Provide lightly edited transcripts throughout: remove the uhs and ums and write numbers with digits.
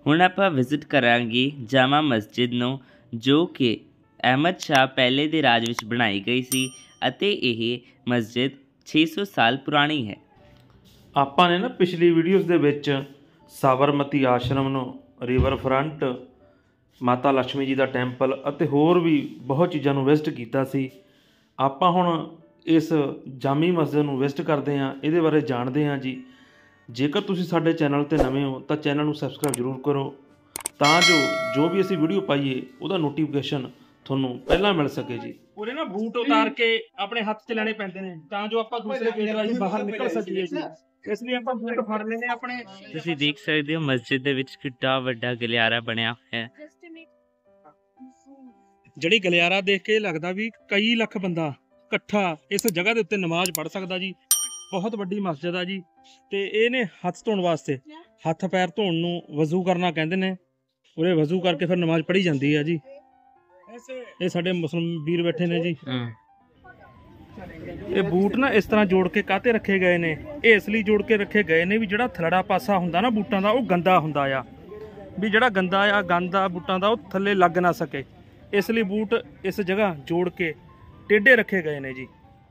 ਹੁਣ ਆਪਾਂ ਵਿਜ਼ਿਟ ਕਰਾਂਗੇ ਜਾਮਾ ਮਸਜਿਦ ਨੂੰ, ਜੋ ਕਿ ਅਹਿਮਦ ਸ਼ਾਹ ਪਹਿਲੇ ਦੇ ਰਾਜ ਵਿੱਚ ਬਣਾਈ ਗਈ ਸੀ ਅਤੇ ਇਹ ਮਸਜਿਦ 600 ਸਾਲ ਪੁਰਾਣੀ ਹੈ। ਆਪਾਂ ਨੇ ਨਾ ਪਿਛਲੀ ਵੀਡੀਓਜ਼ ਦੇ ਵਿੱਚ ਸਾਬਰਮਤੀ ਆਸ਼ਰਮ ਨੂੰ, ਰਿਵਰ ਫਰੰਟ, ਮਾਤਾ ਲక్ష్ਮੀ ਜੀ ਦਾ ਟੈਂਪਲ ਅਤੇ ਹੋਰ ਵੀ ਬਹੁਤ ਚੀਜ਼ਾਂ ਨੂੰ ਵਿਜ਼ਿਟ ਕੀਤਾ ਸੀ। ਆਪਾਂ ਹੁਣ ਇਸ ਜਾਮੀ ਮਸਜਿਦ ਨੂੰ ਵਿਜ਼ਿਟ ਕਰਦੇ ਹਾਂ, ਇਹਦੇ ਬਾਰੇ ਜਾਣਦੇ ਹਾਂ ਜੀ। ਜੇਕਰ ਤੁਸੀਂ ਸਾਡੇ ਚੈਨਲ 'ਤੇ ਨਵੇਂ ਹੋ ਤਾਂ ਚੈਨਲ ਨੂੰ ਸਬਸਕ੍ਰਾਈਬ ਜ਼ਰੂਰ ਕਰੋ, ਤਾਂ ਜੋ ਵੀ ਅਸੀਂ ਵੀਡੀਓ ਪਾਈਏ ਉਹਦਾ ਨੋਟੀਫਿਕੇਸ਼ਨ ਤੁਹਾਨੂੰ ਪਹਿਲਾਂ ਮਿਲ ਸਕੇ ਜੀ। ਉਹਦੇ ਨਾ ਬੂਟ ਉਤਾਰ ਕੇ ਆਪਣੇ ਹੱਥ 'ਚ ਲੈਣੇ ਪੈਂਦੇ ਨੇ ਤਾਂ ਜੋ ਆਪਾਂ ਦੂਸਰੇ ਗੇਟ ਰਾਹੀਂ ਬਾਹਰ ਨਿਕਲ ਸਕੀਏ ਜੀ। ਇਸ ਲਈ ਆਪਾਂ ਬੂਟ ਫੜ ਲੈਂਦੇ ਆਪਣੇ। ਤੁਸੀਂ ਦੇਖ ਸਕਦੇ ਹੋ ਮਸਜਿਦ ਦੇ ਵਿੱਚ ਕਿੰਨਾ ਵੱਡਾ ਗਲਿਆਰਾ ਬਣਿਆ ਹੋਇਆ ਹੈ। ਜਿਹੜੀ ਗਲਿਆਰਾ ਦੇਖ ਕੇ ਲੱਗਦਾ ਵੀ ਕਈ ਲੱਖ ਬੰਦਾ ਇਕੱਠਾ ਇਸ ਜਗ੍ਹਾ ਦੇ ਉੱਤੇ ਨਮਾਜ਼ ਪੜ੍ਹ ਸਕਦਾ ਜੀ। ਬਹੁਤ ਵੱਡੀ ਮਸਜਿਦ ਆ ਜੀ। ਤੇ ਇਹ ਨੇ ਹੱਥ ਧੋਣ ਵਾਸਤੇ, ਹੱਥ ਪੈਰ ਧੋਣ ਨੂੰ ਵਜ਼ੂ ਕਰਨਾ ਕਹਿੰਦੇ ਨੇ। ਉਰੇ ਵਜ਼ੂ ਕਰਕੇ ਫਿਰ ਨਮਾਜ਼ ਪੜ੍ਹੀ ਜਾਂਦੀ ਆ ਜੀ। ਇਹ ਸਾਡੇ ਮੁਸਲਮਾਨ ਵੀਰ ਬੈਠੇ ਨੇ ਜੀ। ਇਹ ਬੂਟ ਨਾ ਇਸ ਤਰ੍ਹਾਂ ਜੋੜ ਕੇ ਕਾਹਤੇ ਰੱਖੇ ਗਏ ਨੇ? ਇਹ ਇਸ ਲਈ ਜੋੜ ਕੇ ਰੱਖੇ ਗਏ ਨੇ ਵੀ ਜਿਹੜਾ ਥਲੜਾ ਪਾਸਾ ਹੁੰਦਾ ਨਾ ਬੂਟਾਂ ਦਾ, ਉਹ ਗੰਦਾ ਹੁੰਦਾ ਆ, ਵੀ ਜਿਹੜਾ ਗੰਦ ਆ ਬੂਟਾਂ ਦਾ ਉਹ ਥੱਲੇ ਲੱਗ ਨਾ ਸਕੇ। ਇਸ ਲਈ ਬੂਟ ਇਸ ਜਗ੍ਹਾ ਜੋੜ ਕੇ ਟੇਢੇ ਰੱਖੇ ਗਏ ਨੇ ਜੀ।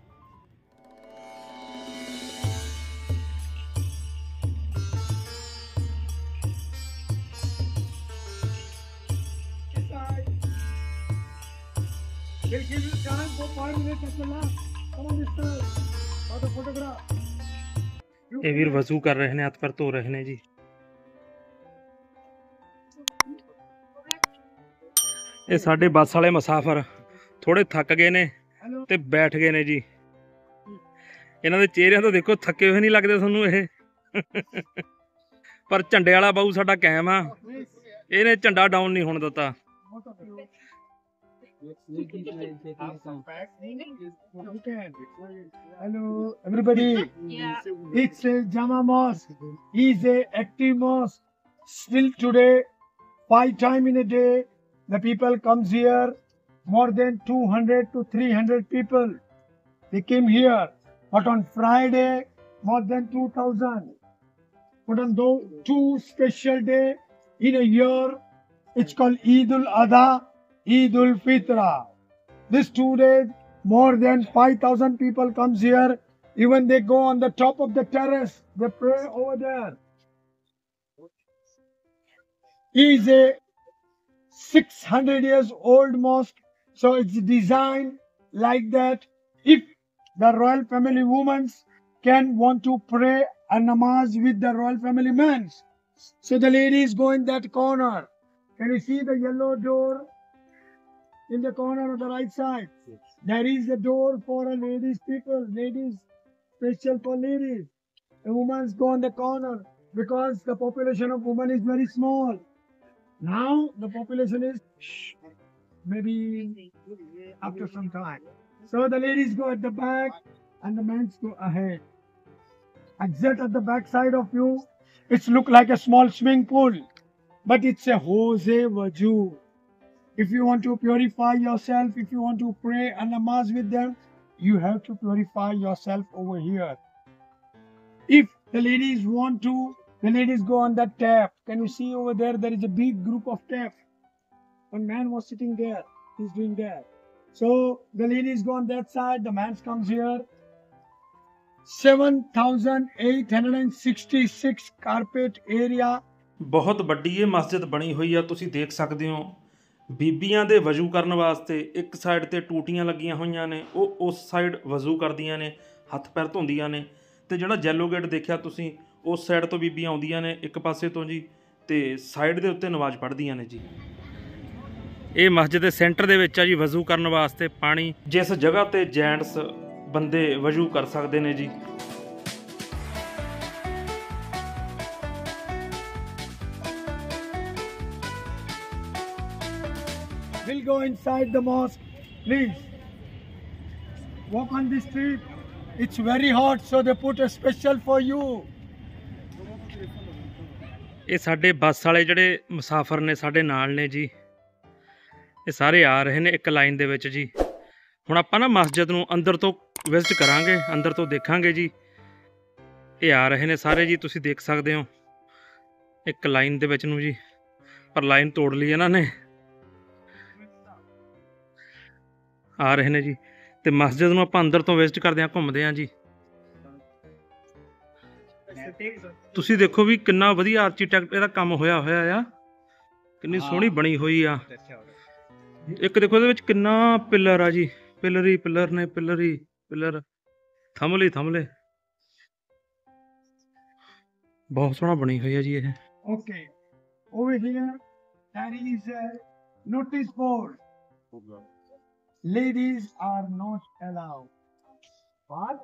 ਇਹ ਵੀਰ ਵਜ਼ੂ ਕਰ ਰਹੇ ਨੇ, ਹੱਥ ਪੈਰ ਧੋ ਰਹੇ ਨੇ ਜੀ। ਇਹ ਸਾਡੇ ਬੱਸ ਵਾਲੇ ਮੁਸਾਫਰ ਥੋੜੇ ਥੱਕ ਗਏ ਨੇ ਤੇ ਬੈਠ ਗਏ ਨੇ ਜੀ। ਇਹਨਾਂ ਦੇ ਚਿਹਰਿਆਂ ਤੋਂ ਦੇਖੋ ਥੱਕੇ ਹੋਏ ਨਹੀਂ ਲੱਗਦੇ ਤੁਹਾਨੂੰ ਇਹ। ਪਰ ਝੰਡੇ ਵਾਲਾ ਬਾਊ ਸਾਡਾ ਕਾਇਮ ਆ, ਇਹਨੇ ਝੰਡਾ ਡਾਊਨ ਨਹੀਂ ਹੋਣ ਦਿੱਤਾ। Hello everybody. It's a Jama Mosque. It's a active mosque. Still today, 5 times in a day, the people comes here. More than 200 to 300 people. They came here. But on Friday, more than 2,000. But on those 2 special day in a year, it's called Eid al-Adha, Eid al-Fitra. These 2 days, more than 5,000 people comes here. Even they go on the top of the terrace. They pray over there. It is a 600 years old mosque. So it's designed like that. If the royal family women can want to pray a namaz with the royal family men, so the ladies go in that corner. Can you see the yellow door in the corner on the right side? There is a door for a ladies people, ladies, special for ladies. The women go on the corner because the population of women is very small. Now the population is maybe after some time. So the ladies go at the back and the men go ahead. Exit at the back side of you, it's look like a small swimming pool, but it's a Jose Waju. If you want to purify yourself, if you want to pray a namaz with them, you have to purify yourself over here. If the ladies want to, the ladies go on that tap. Can you see over there? There is a big group of tap. One man was sitting there. He's doing that. So the ladies go on that side. The man comes here. 7,866 carpet area. ਬਹੁਤ ਵੱਡੀ ਇਹ ਮਸਜਿਦ ਬਣੀ ਹੋਈ ਆ, ਤੁਸੀਂ ਦੇਖ ਸਕਦੇ ਹੋ। ਬੀਬੀਆਂ ਦੇ ਵਜ਼ੂ ਕਰਨ ਵਾਸਤੇ ਇੱਕ ਸਾਈਡ ਤੇ ਟੂਟੀਆਂ ਲੱਗੀਆਂ ਹੋਈਆਂ ਨੇ, ਉਹ ਉਸ ਸਾਈਡ ਵਜ਼ੂ ਕਰਦੀਆਂ ਨੇ, ਹੱਥ ਪੈਰ ਧੋਂਦੀਆਂ ਨੇ। ਤੇ ਜਿਹੜਾ ਯੈਲੋ ਗੇਟ ਦੇਖਿਆ ਤੁਸੀਂ, ਉਸ ਸਾਈਡ ਤੋਂ ਬੀਬੀਆਂ ਆਉਂਦੀਆਂ ਨੇ ਇੱਕ ਪਾਸੇ ਤੋਂ ਜੀ, ਤੇ ਸਾਈਡ ਦੇ ਉੱਤੇ ਨਮਾਜ਼ ਪੜ੍ਹਦੀਆਂ ਨੇ ਜੀ। ਇਹ ਮਸਜਿਦ ਦੇ ਸੈਂਟਰ ਦੇ ਵਿੱਚ ਆ ਜੀ, ਵਜ਼ੂ ਕਰਨ ਵਾਸਤੇ ਪਾਣੀ, ਜਿਸ ਜਗ੍ਹਾ ਤੇ ਜੈਂਟਸ ਬੰਦੇ ਵਜ਼ੂ ਕਰ ਸਕਦੇ ਨੇ ਜੀ। We'll go inside the mosque. Please walk on the street. It's very hot, so they put a special for you. ਇਹ ਸਾਡੇ ਬੱਸ ਵਾਲੇ ਜਿਹੜੇ ਮੁਸਾਫਰ ਨੇ ਸਾਡੇ ਨਾਲ ਨੇ ਜੀ, ਇਹ ਸਾਰੇ ਆ ਰਹੇ ਨੇ ਇੱਕ ਲਾਈਨ ਦੇ ਵਿੱਚ ਜੀ। ਹੁਣ ਆਪਾਂ ਨਾ ਮਸਜਿਦ ਨੂੰ ਅੰਦਰ ਤੋਂ ਵਿਜ਼ਿਟ ਕਰਾਂਗੇ, ਅੰਦਰ ਤੋਂ ਦੇਖਾਂਗੇ ਜੀ। ਇਹ ਆ ਰਹੇ ਨੇ ਸਾਰੇ ਜੀ, ਤੁਸੀਂ ਦੇਖ ਸਕਦੇ ਹੋ ਇੱਕ ਲਾਈਨ ਦੇ ਵਿੱਚ ਨੂੰ ਜੀ। पर लाइन तोड़ ली इन्होंने, आ रहे ने जी। ਤੇ ਮਸਜਿਦ ਨੂੰ ਆਪਾਂ ਅੰਦਰ ਤੋਂ ਵਿਜ਼ਿਟ ਕਰਦੇ ਆਂ, ਘੁੰਮਦੇ ਆਂ ਜੀ। ਤੁਸੀਂ ਦੇਖੋ ਵੀ ਕਿੰਨਾ ਵਧੀਆ ਆਰਕੀਟੈਕਟ ਇਹਦਾ ਕੰਮ ਹੋਇਆ ਆ, ਕਿੰਨੀ ਸੋਹਣੀ ਬਣੀ ਹੋਈ ਆ। ਇੱਕ ਦੇਖੋ ਇਹਦੇ ਵਿੱਚ ਕਿੰਨਾ ਪਿੱਲਰ ਆ ਜੀ, ਪਿੱਲਰ ਨੇ, ਪਿੱਲਰ ਥੰਮਲੇ ਬਹੁਤ ਸੋਹਣਾ ਬਣੀ ਹੋਈ ਆ ਜੀ ਇਹ। Okay, over here there is a notice board. Ladies are not allowed. What?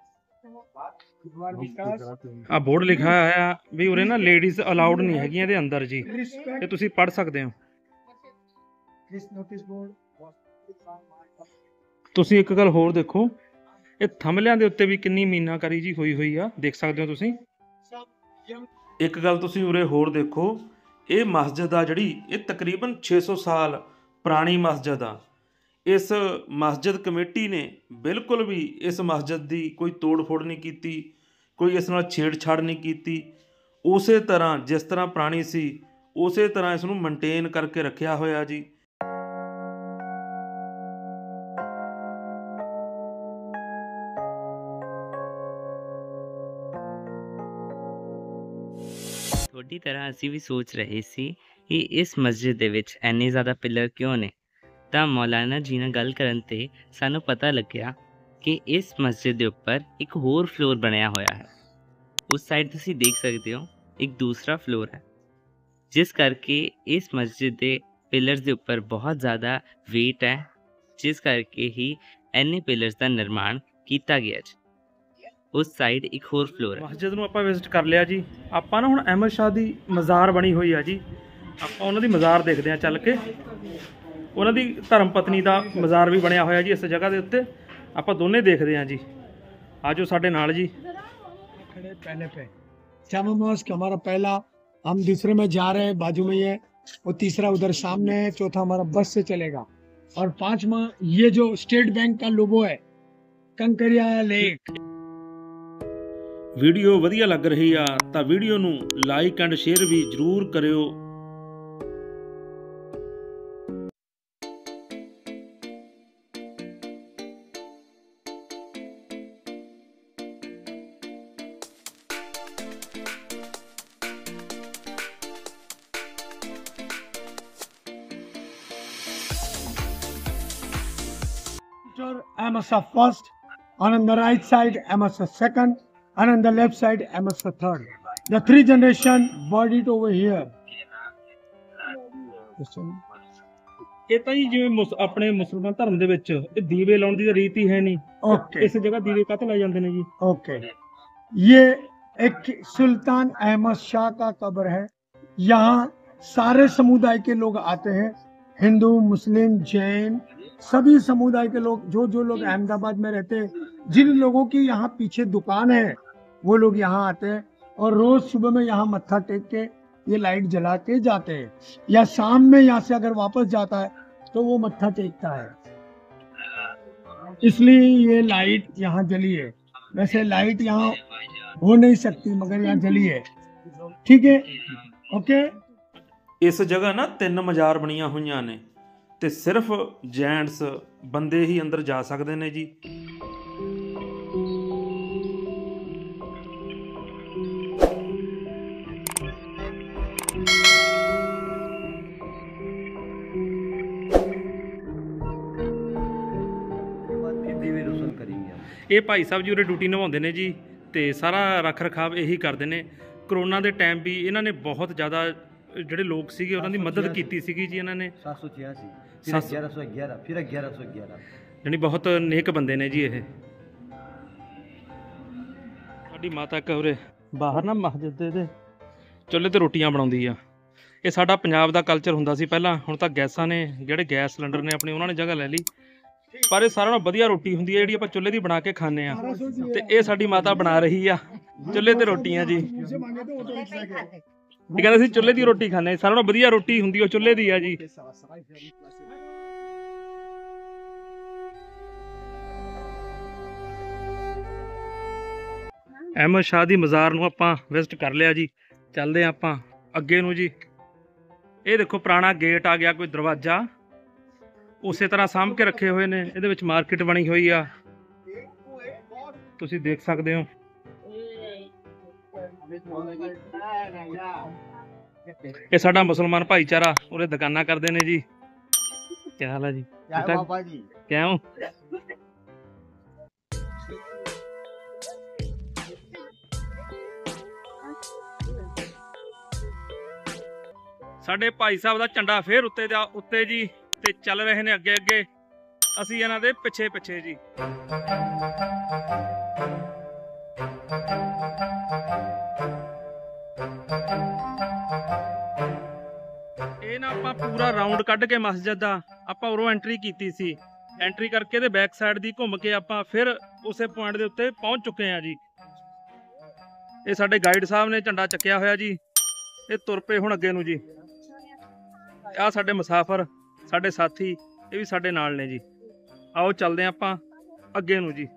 ਆ ਬੋਰਡ ਲਿਖਿਆ ਹੋਇਆ ਵੀ ਉਰੇ ਨਾ ਲੇਡੀਜ਼ ਅਲਾਉਡ ਨਹੀਂ ਹੈਗੀਆਂ ਇਹਦੇ ਅੰਦਰ ਜੀ, Respect ਇਹ ਤੁਸੀਂ ਪੜ੍ਹ ਸਕਦੇ ਹੋ। this notice board was ਤੁਸੀਂ ਇੱਕ ਗੱਲ ਹੋਰ ਦੇਖੋ, ਇਹ ਥੰਮਲਿਆਂ ਦੇ ਉੱਤੇ ਵੀ ਕਿੰਨੀ ਮੀਨਾਕਾਰੀ ਜੀ ਹੋਈ ਆ, ਦੇਖ ਸਕਦੇ ਹੋ ਤੁਸੀਂ। ਇੱਕ ਗੱਲ ਤੁਸੀਂ ਉਰੇ ਹੋਰ ਦੇਖੋ, ਇਹ ਮਸਜਿਦ ਆ ਜਿਹੜੀ, ਇਹ ਤਕਰੀਬਨ 600 ਸਾਲ ਪੁਰਾਣੀ ਮਸਜਿਦ ਆ। ਇਸ ਮਸਜਿਦ ਕਮੇਟੀ ਨੇ ਬਿਲਕੁਲ ਵੀ ਇਸ ਮਸਜਿਦ ਦੀ ਕੋਈ ਤੋੜ ਫੋੜ ਨਹੀਂ ਕੀਤੀ, ਕੋਈ ਇਸ ਨਾਲ ਛੇੜਛਾੜ ਨਹੀਂ ਕੀਤੀ। ਉਸੇ ਤਰ੍ਹਾਂ ਜਿਸ ਤਰ੍ਹਾਂ ਪੁਰਾਣੀ ਸੀ ਉਸੇ ਤਰ੍ਹਾਂ ਇਸ ਨੂੰ ਮੇਨਟੇਨ ਕਰਕੇ ਰੱਖਿਆ ਹੋਇਆ ਜੀ। ਤੁਹਾਡੀ ਤਰ੍ਹਾਂ ਅਸੀਂ ਵੀ ਸੋਚ ਰਹੇ ਸੀ ਕਿ ਇਸ ਮਸਜਿਦ ਦੇ ਵਿੱਚ ਇੰਨੇ ਜ਼ਿਆਦਾ ਪਿੱਲਰ ਕਿਉਂ ਨੇ, ਤਾਂ ਮੌਲਾਨਾ ਜੀ ਨਾਲ ਗੱਲ ਕਰਨ 'ਤੇ ਸਾਨੂੰ ਪਤਾ ਲੱਗਿਆ ਕਿ ਇਸ ਮਸਜਿਦ ਦੇ ਉੱਪਰ ਇੱਕ ਹੋਰ ਫਲੋਰ ਬਣਿਆ ਹੋਇਆ ਹੈ। ਉਸ ਸਾਈਡ ਤੁਸੀਂ ਦੇਖ ਸਕਦੇ ਹੋ ਇੱਕ ਦੂਸਰਾ ਫਲੋਰ ਹੈ, ਜਿਸ ਕਰਕੇ ਇਸ ਮਸਜਿਦ ਦੇ ਪਿਲਰਸ ਦੇ ਉੱਪਰ ਬਹੁਤ ਜ਼ਿਆਦਾ ਵੇਟ ਹੈ, ਜਿਸ ਕਰਕੇ ਹੀ ਇੰਨੇ ਪਿਲਰਸ ਦਾ ਨਿਰਮਾਣ ਕੀਤਾ ਗਿਆ ਜੀ। ਉਸ ਸਾਈਡ ਇੱਕ ਹੋਰ ਫਲੋਰ ਹੈ। ਮਸਜਿਦ ਨੂੰ ਆਪਾਂ ਵਿਜ਼ਿਟ ਕਰ ਲਿਆ ਜੀ। ਆਪਾਂ ਨਾ ਹੁਣ ਅਹਿਮਦ ਸ਼ਾਹ ਦੀ ਮਜ਼ਾਰ ਬਣੀ ਹੋਈ ਆ ਜੀ, ਆਪਾਂ ਉਹਨਾਂ ਦੀ ਮਜ਼ਾਰ ਦੇਖਦੇ ਹਾਂ ਚੱਲ ਕੇ। ਉਹਨਾਂ ਦੀ ਧਰਮ ਪਤਨੀ ਦਾ ਮਜ਼ਾਰ ਵੀ ਬਣਿਆ ਹੋਇਆ ਜੀ ਇਸ ਜਗ੍ਹਾ ਦੇ ਉੱਤੇ, ਆਪਾਂ ਦੋਨੇ ਦੇਖਦੇ ਹਾਂ ਜੀ। ਆਜੋ ਸਾਡੇ ਨਾਲ ਜੀ। खड़े पहले पे जामा मस्जिद हमारा पहला, हम दूसरे में जा रहे हैं, बाजू में ही है, और तीसरा उधर सामने है, चौथा हमारा बस से चलेगा, और पांचवा ये जो स्टेट बैंक का लोगो है, कंकरिया लेक। ਵੀਡੀਓ ਵਧੀਆ ਲੱਗ ਰਹੀ ਆ ਤਾਂ ਵੀਡੀਓ ਨੂੰ ਲਾਈਕ ਐਂਡ ਸ਼ੇਅਰ ਵੀ ਜ਼ਰੂਰ ਕਰਿਓ। Ahmad Shah first, and on the right side Ahmad Shah second, and on the left side Ahmad Shah third. The three generation buried over here. ਇਹ ਤਾਂ ਜੀ ਜਿਵੇਂ ਆਪਣੇ ਮੁਸਲਮਾਨ ਧਰਮ ਦੇ ਵਿੱਚ ਇਹ ਦੀਵੇ ਲਾਉਣ ਦੀ ਤਾਂ ਰੀਤ ਹੀ ਹੈ ਨਹੀਂ। Okay. ਇਸ ਜਗ੍ਹਾ ਦੀਵੇ ਕਾਹਤੇ ਲਾਏ ਜਾਂਦੇ ਨੇ ਜੀ? Okay. ये एक सुल्तान अहमद शाह का कब्र है। यहाँ सारे समुदाय के लोग आते हैं, हिंदू, मुस्लिम, जैन, सभी समुदाय के लोग, जो लोग अहमदाबाद में रहते हैं, जिन लोगों की यहाँ पीछे दुकान है, वो लोग यहाँ आते हैं और रोज सुबह में यहाँ मत्था टेक के ये लाइट जला के जाते हैं, या शाम में यहाँ से अगर वापस जाता है तो वो मत्था टेकता है, इसलिए ये लाइट यहाँ जली है। वैसे लाइट यहाँ हो नहीं सकती मगर यहाँ जली है। ठीक है, ओके। ਇਸ ਜਗ੍ਹਾ ਨਾ 3 ਮਜ਼ਾਰ ਬਣੀਆਂ ਹੋਈਆਂ ਨੇ ਤੇ ਸਿਰਫ ਜੈਂਟਸ ਬੰਦੇ ਹੀ ਅੰਦਰ ਜਾ ਸਕਦੇ ਨੇ ਜੀ। ਇਹ ਭਾਈ ਸਾਹਿਬ ਜੀ ਉਰੇ ਡਿਊਟੀ ਨਿਭਾਉਂਦੇ ਨੇ ਜੀ, ਤੇ ਸਾਰਾ ਰੱਖ ਰਖਾਵ ਇਹੀ ਕਰਦੇ ਨੇ। ਕਰੋਨਾ ਦੇ ਟਾਈਮ ਵੀ ਇਹਨਾਂ ਨੇ ਬਹੁਤ ਜ਼ਿਆਦਾ ਜਿਹੜੇ ਲੋਕ ਸੀਗੇ ਉਹਨਾਂ ਦੀ ਮਦਦ ਕੀਤੀ ਸੀਗੀ ਜੀ। ਇਹਨਾਂ ਨੇ 786 ਫਿਰ 1111 ਫਿਰ 1111 ਜਾਣੀ ਬਹੁਤ ਨੇਕ ਬੰਦੇ ਨੇ ਜੀ ਇਹ। ਸਾਡੀ ਮਾਤਾ ਇੱਕ ਉਰੇ ਬਾਹਰ ਨਾ ਮਸਜਿਦ ਦੇ ਚੁੱਲ੍ਹੇ ਤੇ ਰੋਟੀਆਂ ਬਣਾਉਂਦੀ ਆ। ਇਹ ਸਾਡਾ ਪੰਜਾਬ ਦਾ ਕਲਚਰ ਹੁੰਦਾ ਸੀ ਪਹਿਲਾਂ, ਹੁਣ ਤਾਂ ਗੈਸਾਂ ਨੇ, ਜਿਹੜੇ ਗੈਸ ਸਿਲੰਡਰ ਨੇ ਆਪਣੇ ਉਹਨਾਂ ਨੇ ਜਗ੍ਹਾ ਲੈ ਲਈ, ਪਰ ਇਹ ਸਾਰਿਆਂ ਨਾਲੋਂ ਵਧੀਆ ਰੋਟੀ ਹੁੰਦੀ ਹੈ ਜਿਹੜੀ ਆਪਾਂ ਚੁੱਲ੍ਹੇ ਦੀ ਬਣਾ ਕੇ ਖਾਂਦੇ ਆ। ਤੇ ਇਹ ਸਾਡੀ ਮਾਤਾ ਬਣਾ ਰਹੀ ਆ ਚੁੱਲ੍ਹੇ ਤੇ ਰੋਟੀਆਂ ਜੀ। ਇਹ ਕਹਿੰਦੇ ਅਸੀਂ ਚੁੱਲ੍ਹੇ ਦੀ ਰੋਟੀ ਖਾਂਦੇ, ਸਾਰਿਆਂ ਨਾਲੋਂ ਵਧੀਆ ਰੋਟੀ ਹੁੰਦੀ ਉਹ ਚੁੱਲ੍ਹੇ ਦੀ ਆ ਜੀ। ਅਹਿਮਦ ਸ਼ਾਹ ਦੀ ਮਜ਼ਾਰ ਨੂੰ ਆਪਾਂ ਵਿਜ਼ਿਟ ਕਰ ਲਿਆ ਜੀ। ਚੱਲਦੇ ਹਾਂ ਆਪਾਂ ਅੱਗੇ ਨੂੰ ਜੀ। ਇਹ ਦੇਖੋ ਪੁਰਾਣਾ ਗੇਟ ਆ ਗਿਆ, ਕੋਈ ਦਰਵਾਜ਼ਾ ਉਸੇ ਤਰ੍ਹਾਂ ਸਾਂਭ ਕੇ ਰੱਖੇ ਹੋਏ ਨੇ। ਇਹਦੇ ਵਿੱਚ ਮਾਰਕੀਟ ਬਣੀ ਹੋਈ ਆ, ਤੁਸੀਂ ਦੇਖ ਸਕਦੇ ਹੋ। ਇਹ ਸਾਡਾ ਮੁਸਲਮਾਨ ਭਾਈਚਾਰਾ ਉਰੇ ਦੁਕਾਨਾਂ ਕਰਦੇ ਨੇ ਜੀ। ਕੀ ਹਾਲ ਹੈ ਜੀ? बाबा जी ਕਿਉਂ? ਸਾਡੇ ਭਾਈ ਸਾਹਿਬ ਦਾ ਝੰਡਾ ਫੇਰ ਉੱਤੇ ਜੀ, ਤੇ ਚੱਲ ਰਹੇ ਨੇ ਅੱਗੇ ਅੱਗੇ, ਅਸੀਂ ਇਹਨਾਂ ਦੇ ਪਿੱਛੇ ਪਿੱਛੇ ਜੀ। ਇਹ ਨਾ ਆਪਾਂ ਪੂਰਾ ਰਾਉਂਡ ਕੱਢ ਕੇ ਮਸਜਿਦ ਦਾ ਆਪਾਂ ਉਰੋਂ ਐਂਟਰੀ ਕੀਤੀ ਸੀ। ਐਂਟਰੀ ਕਰਕੇ ਤੇ ਬੈਕ ਸਾਈਡ ਦੀ ਘੁੰਮ ਕੇ ਆਪਾਂ ਫਿਰ ਉਸੇ ਪੁਆਇੰਟ ਦੇ ਉੱਤੇ ਪਹੁੰਚ ਚੁੱਕੇ ਹਾਂ ਜੀ। ਇਹ ਸਾਡੇ ਗਾਈਡ ਸਾਹਿਬ ਨੇ ਝੰਡਾ ਚੱਕਿਆ ਹੋਇਆ ਜੀ। ਇਹ ਤੁਰ ਪਏ ਹੁਣ ਅੱਗੇ ਨੂੰ ਜੀ। ਆਹ ਸਾਡੇ ਮੁਸਾਫਰ, ਸਾਡੇ ਸਾਥੀ, ਇਹ ਵੀ ਸਾਡੇ ਨਾਲ ਨੇ ਜੀ। ਆਓ ਚੱਲਦੇ ਹਾਂ ਆਪਾਂ ਅੱਗੇ ਨੂੰ ਜੀ।